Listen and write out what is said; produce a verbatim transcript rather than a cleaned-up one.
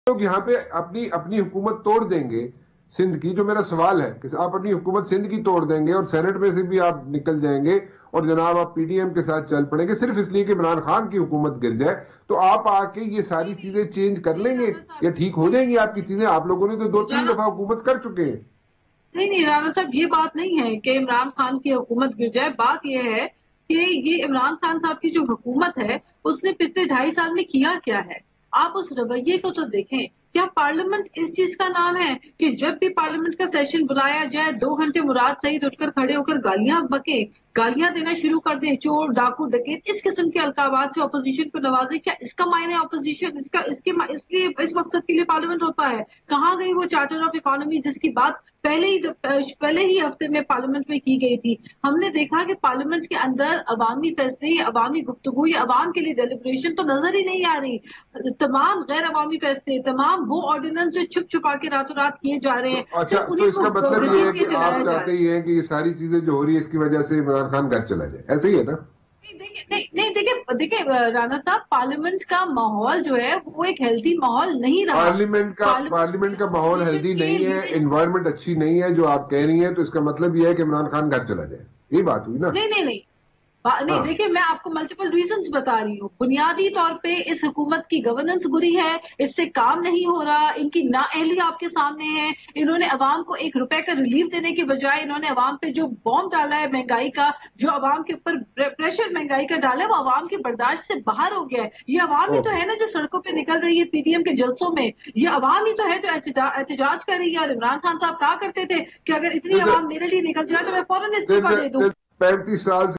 लोग यहाँ पे अपनी अपनी हुकूमत तोड़ देंगे सिंध की, जो मेरा सवाल है कि आप अपनी हुकूमत सिंध की तोड़ देंगे और सेनेट में से भी आप निकल जाएंगे और जनाब आप पीडीएम के साथ चल पड़ेंगे सिर्फ इसलिए कि इमरान खान की हुकूमत गिर जाए, तो आप आके ये सारी चीजें चेंज कर लेंगे या ठीक हो जाएंगी आपकी चीजें? आप लोगों ने तो दो तीन दफा हुकूमत कर चुके हैं। नहीं नहीं राणा साहब, ये बात नहीं है कि इमरान खान की हुकूमत गिर जाए। बात यह है कि ये इमरान खान साहब की जो हुकूमत है उसने पिछले ढाई साल में किया क्या है। आप उस रवैये को तो देखें। क्या पार्लियामेंट इस चीज का नाम है कि जब भी पार्लियामेंट का सेशन बुलाया जाए दो घंटे मुराद सईद उठकर खड़े होकर गालियां बके, गालियां देना शुरू कर दें, चोर डाकू डकैत, इस किस्म के अलकाबात से ऑपोजिशन को नवाजे? क्या इसका मायने ऑपोजिशन इसका इसके इसलिए इस मकसद के लिए पार्लियामेंट होता है? कहाँ गई वो चार्टर ऑफ इकोनॉमी जिसकी बात पहले ही पहले ही हफ्ते में पार्लियामेंट में की गई थी? हमने देखा कि पार्लियामेंट के अंदर अवामी फैसले, अवामी गुफ्तगू या अवाम के लिए डेलिब्रेशन तो नजर ही नहीं आ रही। तमाम गैर अवामी फैसले, तमाम वो ऑर्डिनेंस जो छुप छुपा के रातों रात किए जा रहे हैं, तो अच्छा, तो इसका मतलब ये है कि आप चाहते ही हैं कि ये सारी चीजें जो हो रही है इसकी वजह से इमरान खान घर चला जाए, ऐसे ही है ना? नहीं नहीं, देखिए देखिए राणा साहब, पार्लियामेंट का माहौल जो है वो एक हेल्दी माहौल नहीं रहा। पार्लियामेंट का पार्लियामेंट का माहौल हेल्दी नहीं है, एनवायरनमेंट अच्छी नहीं है जो आप कह रही हैं, तो इसका मतलब यह है कि इमरान खान घर चला जाए, ये बात हुई ना? नहीं नहीं नहीं नहीं, हाँ। देखिए मैं आपको मल्टीपल रीजंस बता रही हूँ। बुनियादी तौर पे इस हुकूमत की गवर्नेंस बुरी है, इससे काम नहीं हो रहा, इनकी नाअहली आपके सामने है। इन्होंने अवाम को एक रुपए का रिलीफ देने के बजाय इन्होंने अवाम पे जो बॉम्ब डाला है महंगाई का, जो अवाम के ऊपर प्रेशर महंगाई का डाला है, वो अवाम के बर्दाश्त से बाहर हो गया है। ये अवाम ही तो है ना जो सड़कों पे निकल रही है पीडीएम के जलसों में। ये अवाम ही तो है जो एहतजाज कर रही है। और इमरान खान साहब कहा करते थे कि अगर इतनी अवाम मेरे लिए निकल जाए तो मैं फौरन इस्तीफा दे दूं। पैंतीस साल